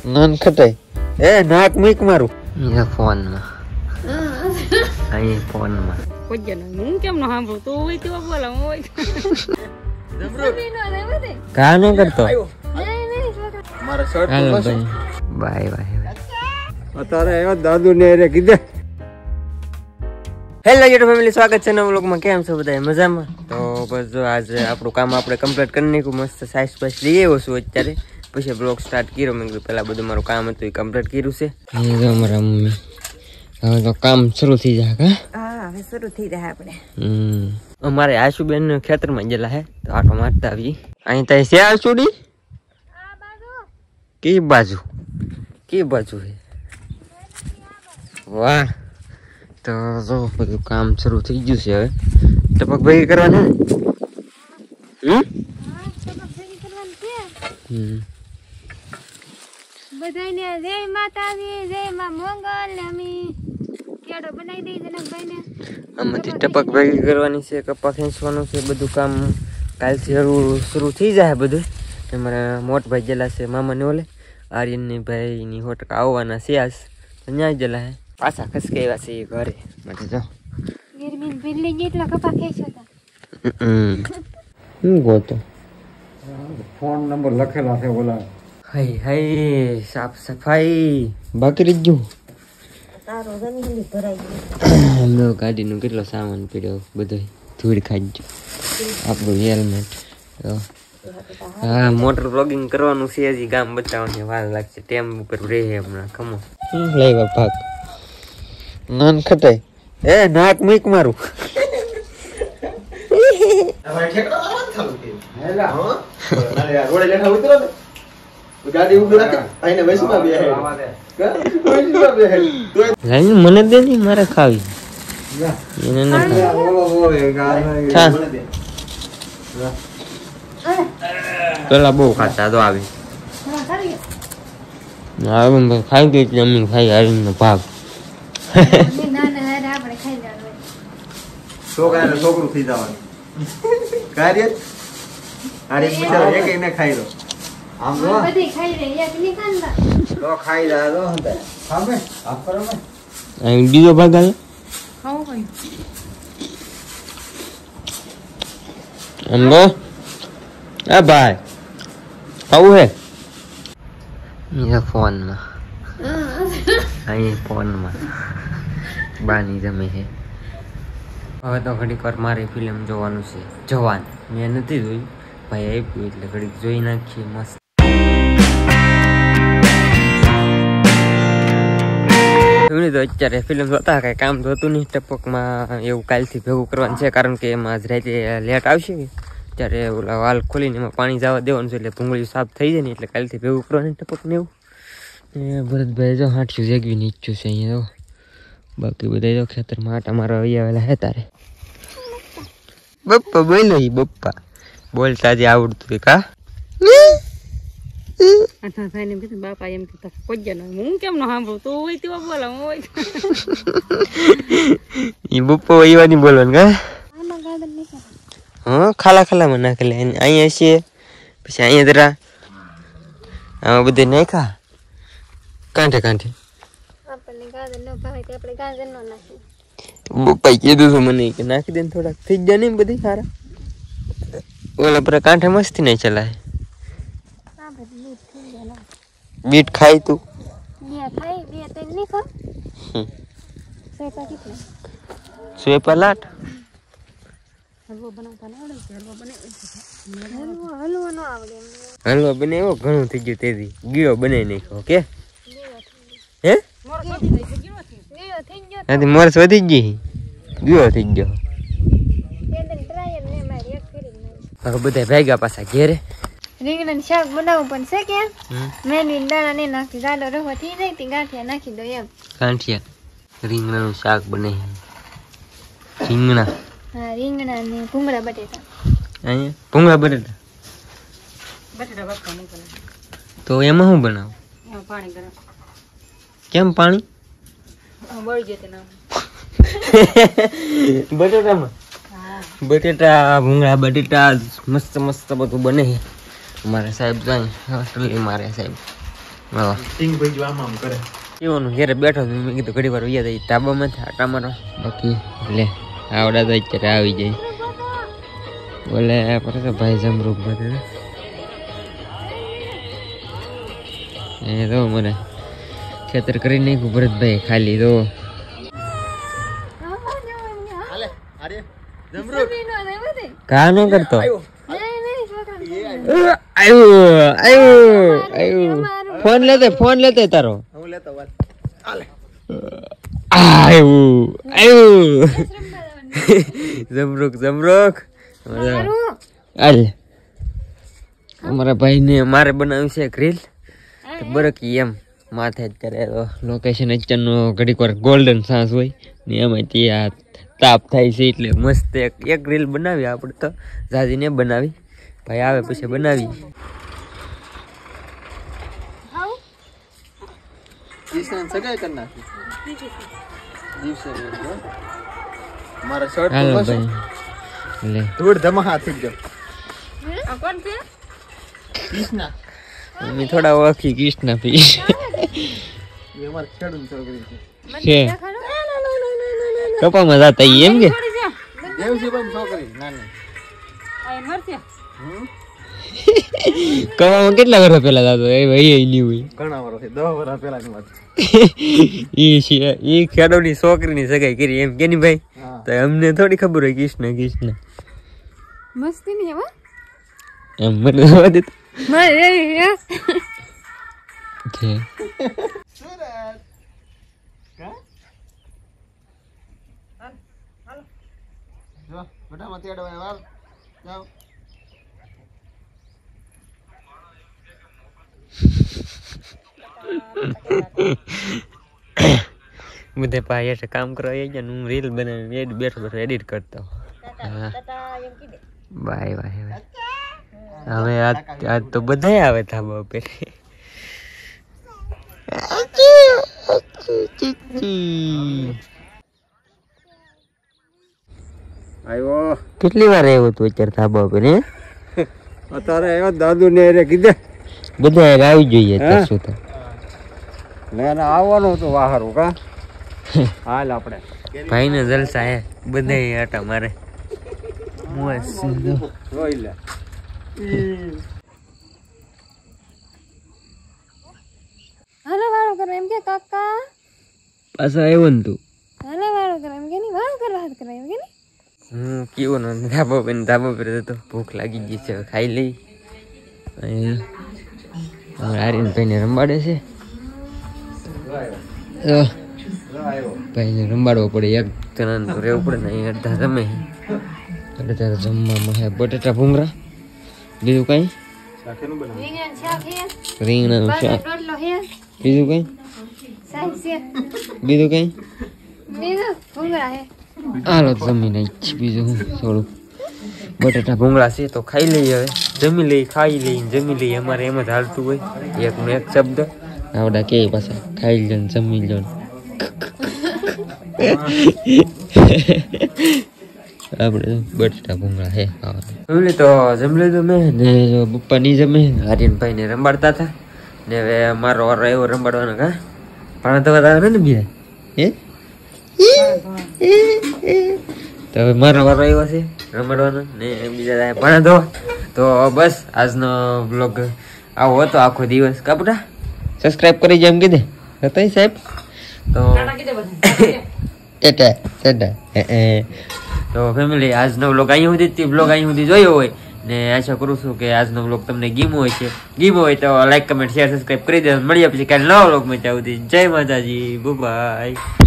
નાન ખટાઈ એ નાક મીક મારું એ ફોન માં અહીં ફોન માં કોઈ જન હું કેમ ન સાંભળું તું હોય તો બોલા હું હોય કા ન કરતો મારો શર્ટ હાલો તો ભાઈ બાય બાય અત્યારે આવ્યો દાદુ ને રે કીધે હેલો યુટ્યુબ ફેમિલી, સ્વાગત છે નવા વ્લોગમાં. કેમ છો બધા? મજામાં? તો બસ જો આજે આપણું કામ આપણે કમ્પ્લીટ કરી નાખ્યું. મસ્ત સાઈઝ પાઈસ લઈ આવ્યો છું અત્યારે, પછી બ્લોગ સ્ટાર્ટ કર્યો. મેં કીધું પહેલાં બધું મારું કામ હતું એ કમ્પ્લીટ કર્યું છે. એ જો મારા મમ્મી હવે તો કામ શરૂ થઈ જાય. હા હવે શરૂ થઈ જાય આપણે. અમારે આશુબેન ખેતરમાં ગયેલા હે તો આટો મારતા આવી. અહીં ત્યાં છે આશુડી કી બાજુ હે? વાહ, તો જો બધું કામ શરૂ થઈ ગયું છે. હવે ટપક ભેગી કરવાની બધાને જય માતાજી, જય માં મંગલ ને અમે કેડો બનાવી દઈ જનકભાઈને. આમાંથી ટપક ભેગી કરવાની છે, કપા ખેંચવાનું છે. બધું કામ કાલથી શરૂ થઈ જાય બધું. અમારા મોટભાઈ ગયેલા છે મામાને ઓલે આર્યનની ભાઈની હોટક આવવાના છે આજ, ત્યાં ગયેલા હે. પાછા ખસકાવ્યા છે એ ઘરે માટે. જો ગરમી બિલ્લી જેટલા કપા ખેંચ્યો હતા. હું ગોતો ફોન નંબર લખેલા છે ઓલા. હાય હાય, સાફ સફાઈ બાકી ગયું. તારો જમીન ભરાઈ ગયો. મેં ગાડીનો કેટલો સામાન પીડ્યો, બધો ધૂળ ખાઈ ગયો. આપણું હેલ્મેટ. હા, મોટર બ્લોગિંગ કરવાનું છે હજી, ગામ બતાવવાની વાર લાગશે. ટેમ ઉપર રહે હમણાં. ખમો લાવ્યા ભાગ નાન ખટાઈ એ નાક મીક મારું મને દે ની, મારે ખાવી. એને ના પેલા બહુ ખાતા તો આવી ખાઈ ગઈ જમીન ખાઈ હારીનો ભાગ. છોકરું થઈ જવાનું કાર્ય અરે બિચારો એક એને ખાઈ લો. આમ જો બધી ખાઈ રહી એક ની કાંદા લો ખાઈ જા લો હંતે સામે આપ કરો મે અહીં બીજો ભાગ આવે. ખાવ કઈ અંબો એ ભાઈ ખાવું હે? એ ફોનમાં અહીં ફોનમાં બાની જમે છે. હવે તો ઘડીક વાર મારે ફિલ્મ જોવાનું છે, જવાન. મેં નથી જોઈ, ભાઈ આપ્યું એટલે ઘડીક જોઈ નાખીએ. મસ્ત તો અત્યારે ફિલ્મ જોતા કઈ કામ તો હતું નહીં. ટપકમાં એવું કાલથી ભેગું કરવાનું છે, કારણ કે એમાં આજ રાતે લેટ આવશે કે ત્યારે ઓલા વાલ ખોલીને એમાં પાણી જવા દેવાનું છે, એટલે ભૂંગળીયું સાફ થઈ જાય ને એટલે કાલથી ભેગું કરવાનું ટપકને એવું. ભરતભાઈ જો હાંઠ્યું જેગવીને ઈચ્છું છે અહીંયા. તો બાકી બધા જો ખેતરમાં આટા મારવા આવેલા હે. તારે બપ્પા બોલો, બપ્પા બોલતા જ આવડતું કા? આઠા ભાઈને કીધું બાપા એમ કીધું કોઈ જન હું કેમ ન સાંભળું તું હોય તો બોલા હું હોય. ઈ બપ્પા વહીવાની બોલવાનું કા? આમાં ગાર્ડન નહીં કરે. હા, ખાલા ખાલામાં નાખેલા. અહીંયા છે પછી અહીંયા જરા આમાં બધે નાખા કાંઠે કાંઠે. આપણને ગાર્ડન નો ભાવે તો આપણે ગાર્ડન નો નાખીએ. બપ્પાએ કીધું હતું મને કે નાખી દે ને થોડાક થઈ જાય ને બધી સારા. ઓલા પર કાંઠે મસ્તી નહીં ચલાય. આ બધું બીટ થઈ ગયા. બીટ ખાઈ તું? બે ખાઈ બે તેલ નહીં ખા. સેપા કેટલા સ્વેપા લાટ હલવો બનાવતા ના આવડે છે. હલવો બનાવી હલવો ન આવડે એમ. હલવા બનાવ્યો ઘણું થઈ ગયું. તેથી ગીરો બનાવી નાખ્યો કે હે? ગયો થઈ ગયો. નથી મોરસ વધી ગઈ, ગીરો થઈ ગયો. તેલ ટ્રાયલ ને મારી એક ફેરી નહીં. હવે બધા ભેગા પાછા ઘેરે. રીંગણાનું શાક બનાવવું પણ છે કે મેની દાણા ને નાખી જાડો રવો થઈ જાય તે ગાંઠિયા નાખી દો એમ. ગાંઠિયા રીંગણાનું શાક બને. રીંગણા હા, રીંગણા ને ભૂંગળા બટેટા. અહીંયા ભૂંગળા બટેટા. બટેટા બાફવા મૂકેલા તો એમાં શું બનાવું? એમાં પાણી ગરમ કેમ પાણી? બળી જતે ના બટેટામાં? હા, બટેટા ભૂંગળા બટેટા મસ્ત મસ્ત બધું બને. મારે સાહેબ જાય હોસ્ટેલ મારે સાહેબ વાહ સિંગ ભાઈ જો આમ કરે એવાનું ઘેરે બેઠો મેં કીધું ઘડી વાર ઉયા જાય ધાબામાં આટા મારો બાકી લે આવડા તો અત્યારે આવી જાય બોલે પર તો ભાઈ જમરૂપ બધે એ તો મને ખેતર કરી નાખ્યું ભરતભાઈ ખાલી તો હાલે અરે જમરૂક કા ન કરતો આવ્યો આવ્યો ફોન લેતે તારો હું લેતો વાત હાલે જમરૂક હાલ અમારા ભાઈ ને મારે બનાવ્યું છે ગ્રીલ બરકી એમ માથે અત્યારે લોકેશન અત્યારનો ઘડીક વાર ગોલ્ડન સાસ હોય ને એમાં ત્યાં તાપ થાય છે એટલે મસ્ત એક ગ્રીલ બનાવી આપણે તો જાજીને બનાવી ભાઈ આવે પછી બનાવી કિશન સગાઈ કર નાખી દિવસે મારા શર્ટ હાલો તો ભાઈ લે ધૂળ ધમાહા થઈ ગયો આ કોણ છે કિશના મમ્મી થોડા ઓળખી કૃષ્ણ પી એ અમાર ખેડૂત છોકરી છે છે કપામાં જાતા ઈ એમ કે થોડી છે દેવજીભાઈ છોકરી નાની આ મરશે કપામાં કેટલા વર્ષ પહેલા જાતો એ ભાઈ એ નહીં હોય ઘણા વર્ષ 10 વર્ષ પહેલાની વાત ઈ ખેડોની છોકરીની સગાઈ કરી એમ કેની ભાઈ હા તો અમને થોડી ખબર હોય કૃષ્ણ મસ્તી નહીં હવે એમ મને જવા દે છે સુરત કા હાલ જો બેટા મત એડવાય વાર જાવ બધે ભાઈ એટલે કામ કરવા આવી ગયા હું રીલ બનાવી બેઠો બેઠો એડિટ કરતો બાય બાય હવે આજ તો બધા આવે ધાબા ઉપર આવ્યો કેટલી વાર આવ્યો તું અત્યારે ધાબા ઉપર હે અત્યારે આવ્યો દાદુ ને રે કીધે બધા આવી જોઈએ અત્યાર સુધી મેં આવવાનું હતું વાહારું કા હાલ આપણે ભાઈ ને જલસા હે બધા આટા મારે જોઈ લે હાલો વાળો કરો એમ કે કાકા પાછા આવ્યો ને તું હાલો વાળો કરો એમ કે નહીં વાળો કરવા હાથ કરાય એમ કે નહીં હું કેવો ને ધાબા પર તો ભૂખ લાગી ગઈ છે ખાઈ લઈ આર્યન ભાઈને રંબાડે છે ભાઈને રંબાડવો પડે એક જણાને તો રહેવું પડે ને અહીં અડધા જમે અડધા જમવામાં હે બટેટા ભૂંગળા બીજું કઈ રીંગણ શાક હે રીંગણાનું શાક રોટલો હે બીજું કઈ શાક છે બીજું કઈ બીજું ભૂંગળા હે હાલો જમી નહીં બીજું હું થોડું બટેટા ભૂંગળા છે તો ખાઈ લઈએ હવે જમી લઈ ખાઈ લઈ જમી લઈએ અમારે એમ જ હાલતું હોય એકનો એક શબ્દ આવડા કે પાછા ખાઈ લો ને જમી લો આપણે બટેટા ભૂંગળા હે ખાવાનું તો જમી લીધું મેં ને પપ્પા નહીં જમે આર્યનભાઈ ને રંબાડતા હતા ને હવે મારો વારો એવો રંબાડવાનો કા પણ તો વધારે ને બીજા હે તો હવે મારો વારો આવ્યો છે રમાડવાનો ને બીજા ભણા દો તો બસ આજનો બ્લોગ આવો હતો આખો દિવસ કાપડા સબસ્ક્રાઇબ કરી જેમ કીધે હતા સાહેબ તો તો ફેમિલી આજનો બ્લોગ અહીં સુધી જોયો હોય ને આશા કરું છું કે આજનો બ્લોગ તમને ગીમો હોય તો લાઈક કમેન્ટ શેર સબસ્ક્રાઇબ કરી દે મળીએ પછી કાલે નવા બ્લોગમાં ત્યાં સુધી જય માતાજી બાય